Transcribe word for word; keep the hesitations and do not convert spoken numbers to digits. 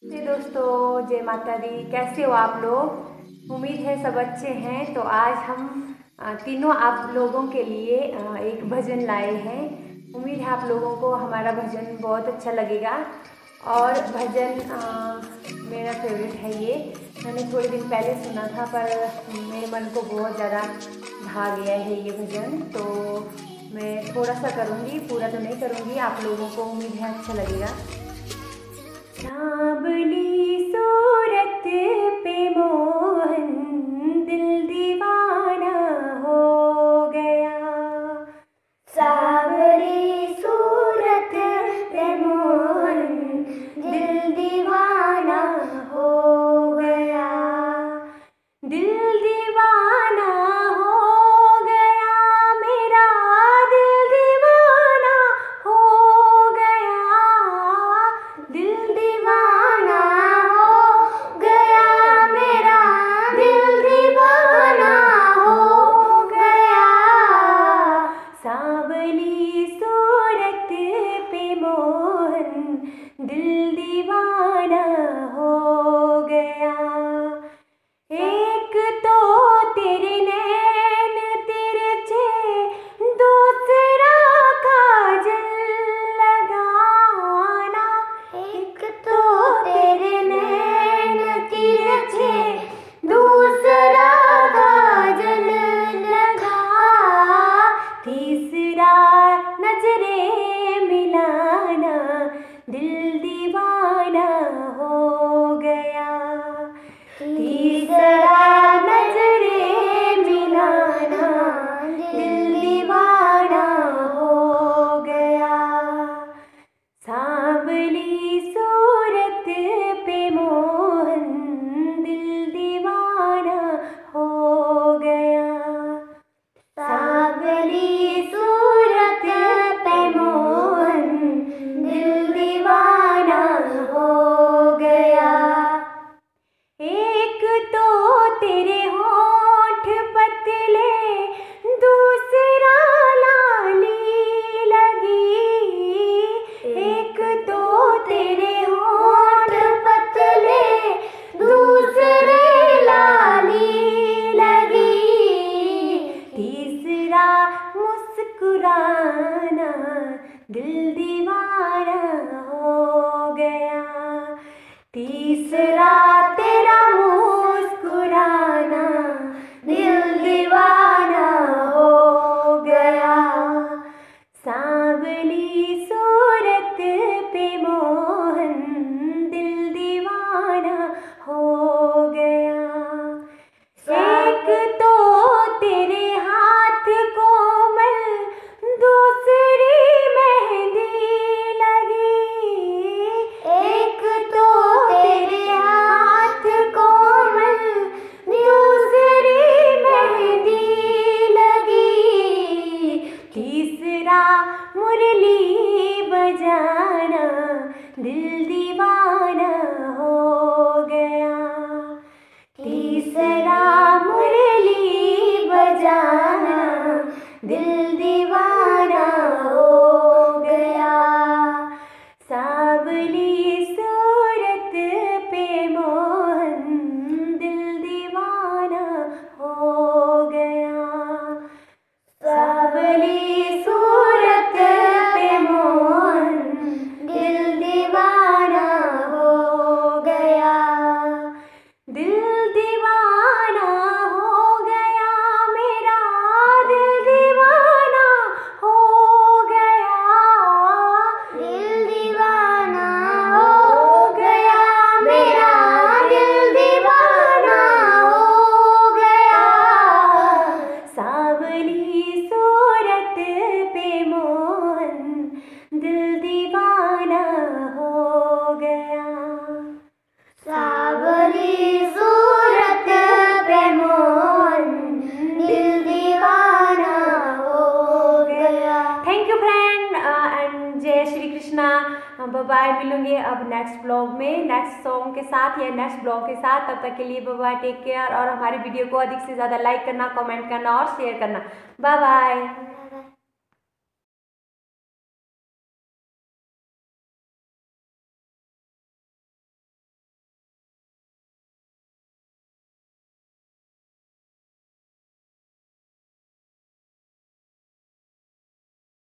जी दोस्तों, जय माता दी। कैसे हो आप लोग? उम्मीद है सब अच्छे हैं। तो आज हम अ, तीनों आप लोगों के लिए अ, एक भजन लाए हैं। उम्मीद है आप लोगों को हमारा भजन बहुत अच्छा लगेगा। और भजन अ, मेरा फेवरेट है ये। मैंने थोड़े दिन पहले सुना था, पर मेरे मन को बहुत ज़्यादा भा गया है ये भजन। तो मैं थोड़ा सा करूँगी, पूरा तो नहीं करूँगी। आप लोगों को उम्मीद है अच्छा लगेगा। सांवली सूरत पे मोहन दिल दीवाना हो गया। सांवली सूरत पे मोहन दिल दीवाना हो गया। दिल दीवाना हो गया, मेरा दिल दीवाना हो गया। दिल दीवाना हो गया, मेरा दिल दीवाना हो गया। सांवली सूरत पे मोहन दिल दीवाना हो गया। एक तो तेरे नैन तिरछे, दूसरा काजल लगाना। एक तो तेरे नैन तिरछे, दूसरा काजल लगा। तीसरा नजरे मिलाना, दिल दीवाना हो गया। तीसरा नजरे मिलाना, दिल दीवाना हो गया। सांवली सूरत पे मोहन दिल दीवाना हो गया। सांवली सूरत पे मोहन दिल दीवाना हो गया। एक तो तेरे होठ पतले, दूसरा लाली लगी। एक तो तेरे होठ पतले, दूसरे लाली लगी। तीसरा मुस्कुराना, दिल दीवाना हो गया। तीसरा तेरा मुस्कुराना, दिल दीवाना हो गया। सांवली सूरत पे मोहन दिल दीवाना हो गया। एक तो तेरे हाथ कोमल, दूसरी मेहंदी लगी। एक तो तेरे हाथ कोमल, दूसरी मेहंदी लगी। तीसरा मुरली बजाना, दिल दीवाना हो गया। तीसरा मुरली बजाना, दिल दीवाना हो गया। सांवली सूरत पे मोहन दिल दीवाना हो गया। सांवली सूरत पे मोहन दिल दीवाना हो गया। दिल दीवाना हो गया, मेरा दिल दीवाना हो गया। दिल दीवाना हो गया, मेरा दिल दीवाना हो गया। सांवली सूरत पे मोहन दिल दीवाना हो गया। सांवली सूरत पे मोहन दिल दीवाना हो गया। थैंक यू फ्रेंड एंड जय श्री कृष्णा। Bye bye. मिलूंगे अब नेक्स्ट ब्लॉग में, नेक्स्ट सॉन्ग के साथ या नेक्स्ट ब्लॉग के साथ। तब तक के लिए बाय बाय, टेक केयर। और हमारी वीडियो को अधिक से ज़्यादा लाइक करना, कमेंट करना और शेयर करना। Bye bye.